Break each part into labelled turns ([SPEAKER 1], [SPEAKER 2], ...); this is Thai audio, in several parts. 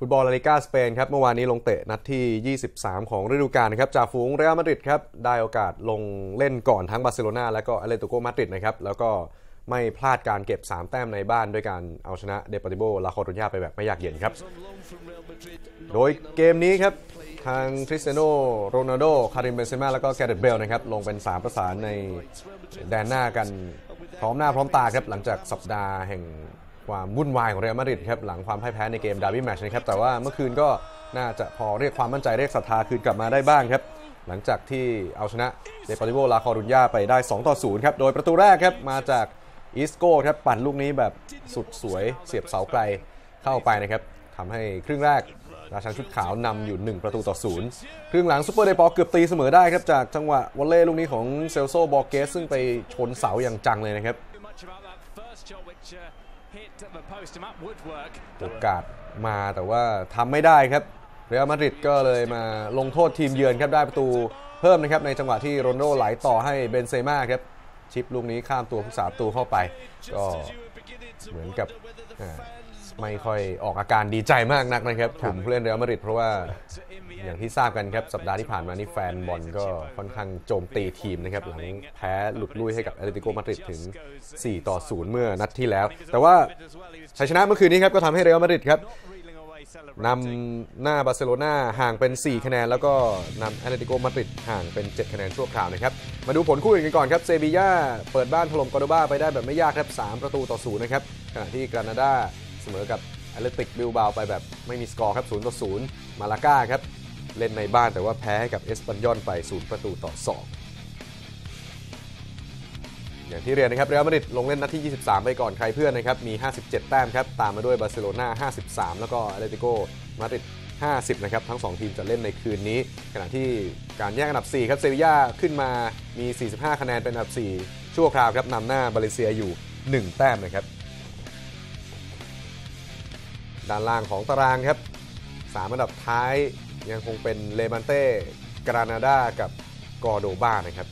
[SPEAKER 1] ฟุตบอลลาลิก้าสเปนครับเมื่อวานนี้ลงเตะนัดที่23ของฤดูกาลนะครับจ่าฝูงเรอัลมาดริดครับได้โอกาสลงเล่นก่อนทั้งบาร์เซโลนาและก็แอตเลติโกมาดริดนะครับแล้วก็ไม่พลาดการเก็บ3แต้มในบ้านด้วยการเอาชนะเดปอร์ติโบลาคอรุญญาไปแบบไม่ยากเย็นครับโดยเกมนี้ครับทางคริสเตียโนโรนัลโดคาริมเบนเซม่าแล้วก็แกเรตเบลนะครับลงเป็น3ประสานในแดนหน้ากันพร้อมหน้าพร้อมตาครับหลังจากสัปดาห์แห่งความวุ่นวายของเรอัลมาดริดครับหลังความพ่ายแพ้ในเกมดาร์บี้แมตช์นะครับแต่ว่าเมื่อคืนก็น่าจะพอเรียกความมั่นใจเรียกศรัทธาคืนกลับมาได้บ้างครับหลังจากที่เอาชนะเดปอร์ติโบลาคอรุญญาไปได้2-0ครับโดยประตูแรกครับมาจากอิสโก้ครับปั่นลูกนี้แบบสุดสวยเสียบเสาไกลเข้าไปนะครับทำให้ครึ่งแรกราชันชุดขาวนำอยู่1-0ครึ่งหลังซุปเปอร์เดปอร์เกือบตีเสมอได้ครับจากจังหวะวอลเล่ลูกนี้ของเซลโซบอร์เกสซึ่งไปชนเสาอย่างจังเลยนะครับโอกาสมาแต่ว่าทำไม่ได้ครับเรอัลมาดริดก็เลยมาลงโทษทีมเยือนครับได้ประตูเพิ่มนะครับในจังหวะที่โรนัลโดไหลต่อให้เบนเซม่าครับชิปลูกนี้ข้ามตัวผู้สาประตูเข้าไปก็เหมือนกับไม่ค่อยออกอาการดีใจมากนักนะครับกลุ่มผู้เล่นเรอัลมาดริดเพราะว่าอย่างที่ทราบกันครับสัปดาห์ที่ผ่านมานี่แฟนบอลก็ค่อนข้างโจมตีทีมนะครับหลังแพ้หลุดลุ่ยให้กับแอตเลติโกมาดริดถึง4-0เมื่อนัดที่แล้วแต่ว่าชัยชนะเมื่อคืนนี้ครับก็ทำให้เรอัลมาดริดครับนำหน้าบาร์เซโลนาห่างเป็น4คะแนนแล้วก็นำแอตเลติโกมาดริดห่างเป็น7คะแนนชั่วคราวนะครับมาดูผลคู่อื่นกันก่อนครับเซบีย่าเปิดบ้านถล่มกอร์โดบาไปได้แบบไม่ยากครับ3-0นะครับขณะที่กรานาดาเสมอกับแอตเลติกบิลบาไปแบบไม่มีสกอร์ครับ0-0มาลาก้าครับเล่นในบ้านแต่ว่าแพ้ให้กับเอสปันยอนไป0-2อย่างที่เรียนนะครับเรอัลมาดริดลงเล่นนัดที่23ไปก่อนใครเพื่อนนะครับมี57แต้มครับตามมาด้วยบาร์เซโลนา53แล้วก็แอตเลติโกมาดริด50นะครับทั้ง2ทีมจะเล่นในคืนนี้ขณะที่การแย่งอันดับ4ครับเซบีย่าขึ้นมามี45คะแนนเป็นอันดับ4ชั่วคราวครับนำหน้าบาเลเซียอยู่1แต้มนะครับด้านล่างของตารางครับ3อันดับท้ายยังคงเป็นเลมันเต้กรานาดากับกอร์โดบานะครับ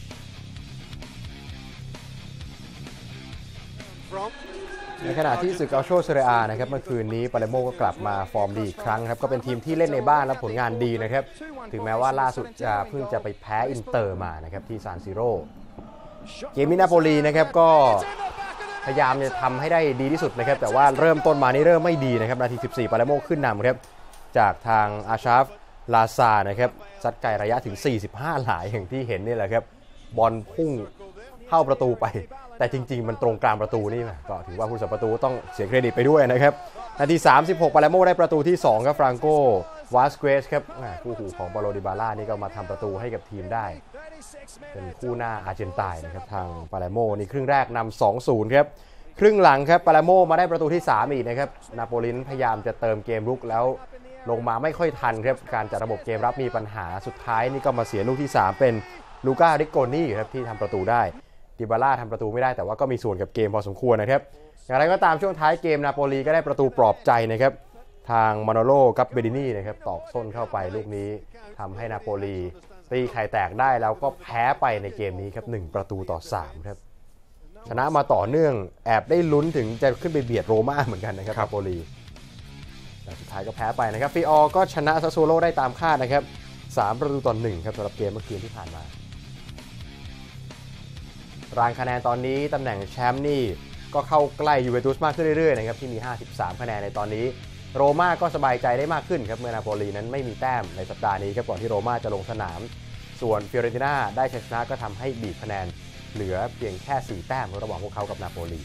[SPEAKER 2] ในขณะที่ศึกเกาโชเซเรียอานะครับเมื่อคืนนี้ปาเลโมก็กลับมาฟอร์มดีอีกครั้งครับก็เป็นทีมที่เล่นในบ้านและผลงานดีนะครับถึงแม้ว่าล่าสุดจะเพิ่งจะไปแพ้อินเตอร์มานะครับที่ซานซิโร่เกมมินาโปลีนะครับก็พยายามจะทำให้ได้ดีที่สุดนะครับแต่ว่าเริ่มต้นมานี่เริ่มไม่ดีนะครับนาที14ปาเลโมขึ้นนำครับจากทางอาชาฟลาซานะครับซัดไกลระยะถึง45หลายอย่างที่เห็นนี่แหละครับบอลพุ่งเข้าประตูไปแต่จริงๆมันตรงกลางประตูนี่ก็ถือว่าผู้รักษาประตูต้องเสียเครดิตไปด้วยนะครับนาที36ปาเลโมได้ประตูที่2ครับฟรานโกวาสเกสครับคู่หูของปาโลดิบาล่านี่ก็มาทำประตูให้กับทีมได้เป็นคู่หน้าอาร์เจนตินานะครับทางปาเลโมนี่ครึ่งแรกนำ 2-0 ครับครึ่งหลังครับปาเลโมมาได้ประตูที่3อีกนะครับนาโปลินพยายามจะเติมเกมรุกแล้วลงมาไม่ค่อยทันครับการจัดระบบเกมรับมีปัญหาสุดท้ายนี่ก็มาเสียลูกที่3เป็นลูก้าริโกนี่ครับที่ทำประตูได้ดิบาล่าทำประตูไม่ได้แต่ว่าก็มีส่วนกับเกมพอสมควรนะครับอย่างไรก็ตามช่วงท้ายเกมนาโปลีก็ได้ประตูปลอบใจนะครับทางมาโนโลกับเบดินี่นะครับตอกส้นเข้าไปลูกนี้ทำให้นาโปลีตีไข่แตกได้แล้วก็แพ้ไปในเกมนี้ครับ1-3ครับชนะมาต่อเนื่องแอบได้ลุ้นถึงจะขึ้นไปเบียดโรม่าเหมือนกันนะครับนาโปลีแต่สุดท้ายก็แพ้ไปนะครับฟิออก็ชนะซาสโซโลได้ตามคาดนะครับ3-1ครับสำหรับเกมเมื่อคืนที่ผ่านมารางคะแนนตอนนี้ตำแหน่งแชมป์นี่ก็เข้าใกล้ยูเวนตุสมากขึ้นเรื่อยๆนะครับที่มี53คะแนนในตอนนี้โรม่าก็สบายใจได้มากขึ้นครับเมื่อนาโปลีนั้นไม่มีแต้มในสัปดาห์นี้ครับก่อนที่โรม่าจะลงสนามส่วนฟิโอเรนติน่าได้ชัยชนะก็ทำให้บีบคะแนนเหลือเพียงแค่4แต้มระหว่างพวกเขากับนาโปลี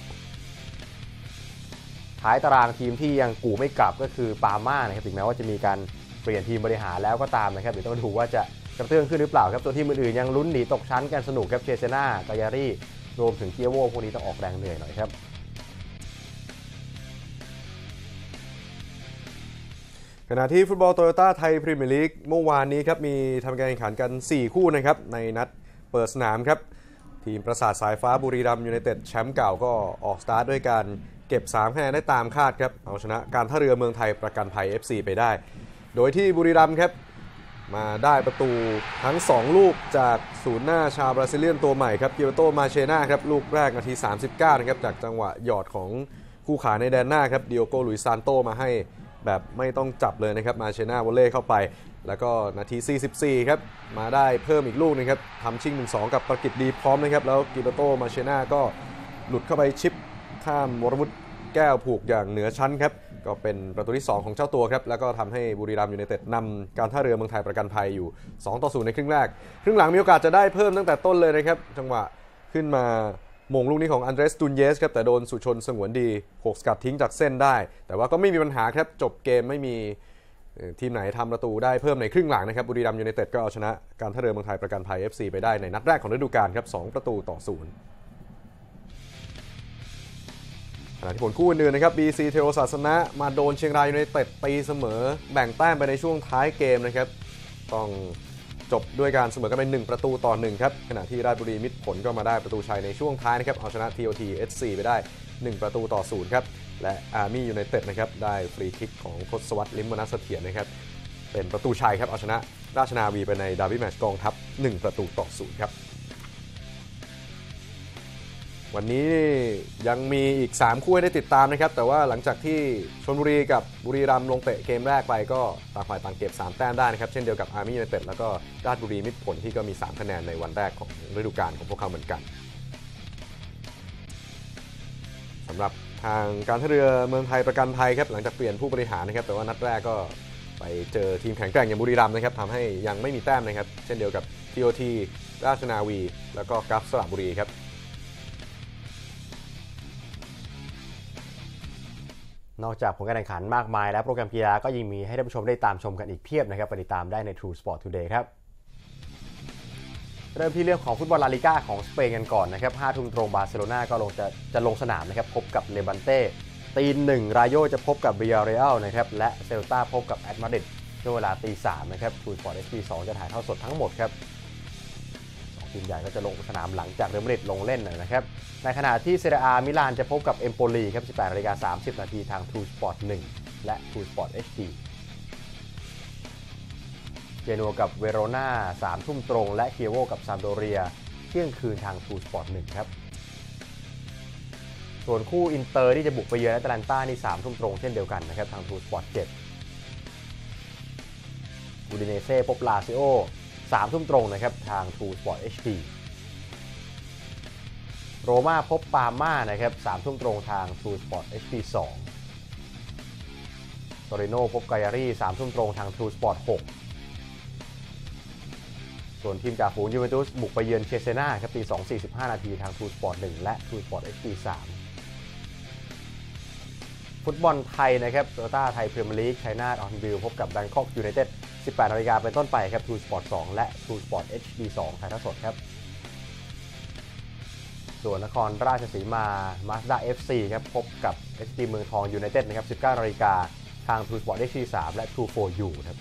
[SPEAKER 2] ท้ายตารางทีมที่ยังกู่ไม่กลับก็คือปาร์ม่านะครับถึงแม้ว่าจะมีการเปลี่ยนทีมบริหารแล้วก็ตามนะครับเดี๋ยวต้องดูว่าจะกระเตื้องขึ้นหรือเปล่าครับตัวทีมอื่นๆยังลุ้นหนีตกชั้นกันสนุกครับเชเซน่ากายารี่รวมถึงเกียโวพวกนี้ต้องออกแรงเหนื่อยหน่อยครับ
[SPEAKER 1] ขณะที่ฟุตบอลโตโยต้าไทยพรีเมียร์ลีกเมื่อวานนี้ครับมีทำการแข่งขันกัน4คู่นะครับในนัดเปิดสนามครับทีมปราสาทสายฟ้าบุรีรัมย์ยูไนเต็ดแชมป์เก่าก็ออกสตาร์ทด้วยการเก็บ3คะแนนได้ตามคาดครับเอาชนะการท่าเรือเมืองไทยประกันภัย FC ไปได้โดยที่บุรีรัมย์ครับมาได้ประตูทั้ง2ลูกจากศูนย์หน้าชาวบราซิเลียนตัวใหม่ครับกิโรโตมาเชน่าครับลูกแรกนาที39นะครับจากจังหวะหยอดของคู่ขาในแดนหน้าครับดิโอโกลุยซานโตมาให้แบบไม่ต้องจับเลยนะครับมาเชน่าวอลเล่เข้าไปแล้วก็นาที 44 ครับมาได้เพิ่มอีกลูกนึงครับทำชิง 1-2 กับประกิตดีพร้อมนะครับแล้วกิโลโตมาเชน่าก็หลุดเข้าไปชิปข้ามวรวุฒิแก้วผูกอย่างเหนือชั้นครับก็เป็นประตูที่ 2 ของเจ้าตัวครับแล้วก็ทำให้บุรีรัมย์ยูไนเต็ดนำการท่าเรือเมืองไทยประกันภัยอยู่ 2-0 ในครึ่งแรกครึ่งหลังมีโอกาสจะได้เพิ่มตั้งแต่ต้นเลยนะครับจังหวะขึ้นมาโมงลูกนี้ของอันเดรสตูนเยสครับแต่โดนสุชนสงวนดีโขกสกัดทิ้งจากเส้นได้แต่ว่าก็ไม่มีปัญหาครับจบเกมไม่มีทีมไหนทำประตูได้เพิ่มในครึ่งหลังนะครับบุรีรัมย์ยูไนเต็ดก็เอาชนะการท่าเรือเมืองไทยประกันภัย FC ไปได้ในนัดแรกของฤดูกาลครับ2-0ขณะที่ผลคู่อื่นๆนะครับ BC เทโรศาสนะมาโดนเชียงรายยูไนเต็ดตีเสมอแบ่งแต้มไปในช่วงท้ายเกมนะครับต้องจบด้วยการเสมอกันเป็น1-1ครับขณะที่ราชบุรีมิตรผลก็มาได้ประตูชัยในช่วงท้ายนะครับเอาชนะ TOT SC ไปได้1-0ครับและอาร์มี่ยูไนเต็ดนะครับได้ฟรีคิกของทศวรรษ ลิ้มวรรณเสถียรนะครับเป็นประตูชัยครับเอาชนะราชนาวีไปในดาร์บี้แมตช์กองทัพ1-0ครับวันนี้ยังมีอีก3คู่ให้ได้ติดตามนะครับแต่ว่าหลังจากที่ชลบุรีกับบุรีรัมย์ลงเตะเกมแรกไปก็ต่างฝ่ายต่างเก็บ3แต้มได้นะครับเช่นเดียวกับอาร์มี่ยูไนเต็ดแล้วก็ราชบุรีมิตรผลที่ก็มี3คะแนนในวันแรกของฤดูกาลของพวกเขาเหมือนกันสำหรับทางการท่าเรือเมืองไทยประกันภัยครับหลังจากเปลี่ยนผู้บริหารนะครับแต่ว่านัดแรกก็ไปเจอทีมแข็งแกร่งอย่างบุรีรัมย์นะครับทำให้ยังไม่มีแต้มนะครับเช่นเดียวกับ TOT ราชนาวีแล้วก็กัฟสระบุรีครับ
[SPEAKER 2] นอกจากผลการแข่งขันมากมายแล้วโปรแกรมกีฬาก็ยังมีให้ท่านผู้ชมได้ตามชมกันอีกเพียบนะครับไปติดตามได้ใน True Sport Today ครับเริ่มที่เรื่องของฟุตบอลลาลิก้าของสเปนกันก่อนนะครับ5 ทุ่มตรงบาร์เซโลนาก็จะลงสนามนะครับพบกับเลบันเต้ตีหนึ่งรายโยจะพบกับเบียร์เรอัลนะครับและเซลตาพบกับแอตมาดริดช่วงเวลาตี 3นะครับ True Sport HD 2จะถ่ายทอดสดทั้งหมดครับทีมใหญ่ก็จะลงสนามหลังจากเรอัลมาดริดลงเล่นนะครับในขณะที่เซเรียอามิลานจะพบกับเอมโปลีครับ 18:30 น.ทาง True Sport 1 และ True Sport HD เจนัวกับเวโรนา 3 ทุ่มตรงและเคียโวกับซามโดเรียเที่ยงคืนทาง True Sport 1 ครับส่วนคู่อินเตอร์ที่จะบุกไปเยือนแอตแลนตานี่ 3 ทุ่มตรงเช่นเดียวกันนะครับทาง True Sport 7อูดิเนเซ่พบลาซิโอ 3 ทุ่มตรงนะครับทาง True Sport HD โรม่าพบปาม่านะครับ 3 ทุ่มตรงทาง True Sport HD 2 โตริโนพบกายารี 3 ทุ่มตรงทาง True Sport 6 ส่วนทีมจ่าฝูงยูเวนตุสบุกไปเยือนเชเซนาครับตี 2:45 น.ทาง True Sport 1 และ True Sport HD 3 ฟุตบอลไทยนะครับโตโยต้าไทยพรีเมียร์ลีกชัยนาทออนบิลพบกับแบงคอกยูไนเต็ด 18 น.เป็นต้นไปครับ True Sport 2 และ True Sport HD 2 ถ่ายทอดสดครับส่วนนครราชสีมามาสด้า FC ครับพบกับ SD เมืองทองยูไนเต็ดนะครับ 19 น.ทาง True Sport HD 3 และ True 4U ครับ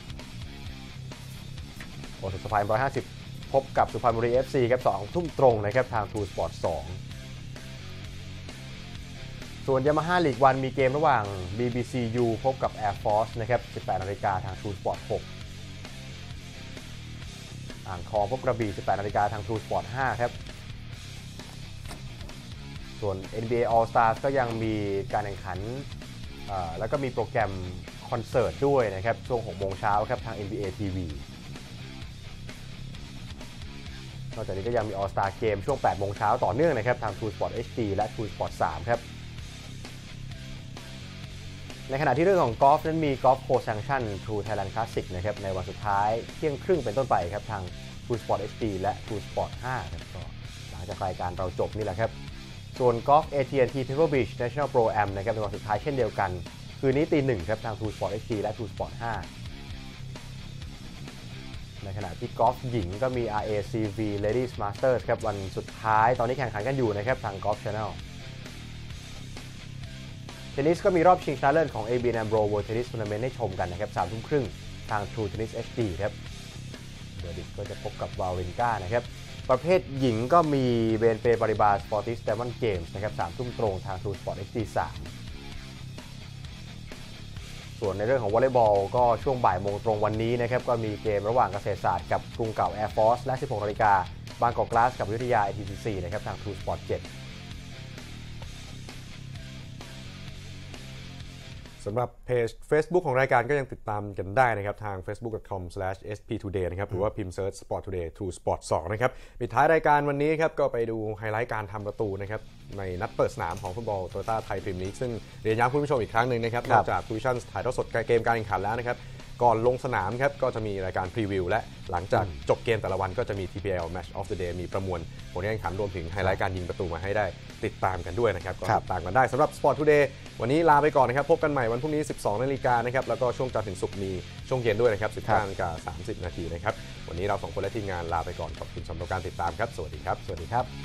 [SPEAKER 2] โอสุสภา150พบกับสุพรรณบุรี FC ครับ 2 ทุ่มตรงนะครับทาง True Sport 2 ส่วน Yamaha League 1มีเกมระหว่าง BBCU พบกับ Air Force นะครับ 18 น.ทาง True Sport 6 อ่างทองพบกระบี่ 18 น.ทาง True Sport 5 ครับส่วน NBA All Stars ก็ยังมีการแข่งขันแล้วก็มีโปรแกรมคอนเสิร์ตด้วยนะครับช่วง 6 โมงเช้าครับทาง NBA TV นอกจากนี้ก็ยังมี All Star Game ช่วง 8 โมงเช้าต่อเนื่องนะครับทาง True Sport HD และ True Sport 3 ครับในขณะที่เรื่องของกอล์ฟนั้นมีกอล์ฟโคแซงชั่น True Thailand Classic นะครับในวันสุดท้ายเที่ยงครึ่งเป็นต้นไปครับทาง True Sport HD และ True Sport 5 ครับก็หลังจากรายการเราจบนี่แหละครับส่วนกอล์ฟ AT&T Pebble Beach National Pro Am นะครับในวันสุดท้ายเช่นเดียวกันคืนนี้ตี 1ครับทาง True Sport HD และ True Sport 5 ในขณะที่กอล์ฟหญิงก็มี RACV Ladies Masters ครับวันสุดท้ายตอนนี้แข่งขันกันอยู่นะครับทาง Golf Channelเทนนิสก็มีรอบชิงชนะเลิศของ ABN AMRO World Tennis Tournament ให้ชมกันนะครับ 3 ทุ่มครึ่งทาง True Tennis HD ครับเบอร์ดิกก็จะพบกับวาวินกานะครับประเภทหญิงก็มีเบนเปปาริบาสสปอร์ติสไดมอนด์เกมส์นะครับ 3 ทุ่มตรงทาง True Sport HD 3 ส่วนในเรื่องของวอลเลย์บอลก็ช่วงบ่ายโมงตรงวันนี้นะครับก็มีเกมระหว่างเกษตรศาสตร์กับกรุงเก่า Air Force และ 16 น.บางกอกกลาสกับวิทยา ITCC นะครับทาง True Sport 7
[SPEAKER 1] สำหรับเพจ Facebook ของรายการก็ยังติดตามกันได้นะครับทาง facebook.com/sptoday นะครับหรือว่าพิมพ์เซิร์ช Sport Today True Sport 2 นะครับปิดท้ายรายการวันนี้ครับก็ไปดูไฮไลท์การทำประตูนะครับในนัดเปิดสนามของฟุตบอลโตโยต้าไทยพรีเมียร์ลีกซึ่งเรียนย้ำคุณผู้ชมอีกครั้งหนึ่งนะครับนอกจากทูวิชั่นถ่ายทอดสดเกมการแข่งขันแล้วนะครับก่อนลงสนามครับก็จะมีรายการพรีวิวและหลังจากจบเกมแต่ละวันก็จะมี TPL Match of the Day มีประมวลผลการแข่งขันรวมถึงไฮไลท์การยิงประตูมาให้ได้ติดตามกันด้วยนะครับก็ติดตามกันได้สำหรับ Sport Today วันนี้ลาไปก่อนนะครับพบกันใหม่วันพรุ่งนี้ 12 นาฬิกานะครับแล้วก็ช่วงจันทร์ถึงศุกร์มีช่วงเย็นด้วยนะครับ 19:30 นาทีนะครับวันนี้เรา2คนและทีมงานลาไปก่อนขอบคุณสำหรับการติดตามครับสวัสดีครับ
[SPEAKER 2] สวัสดีครับ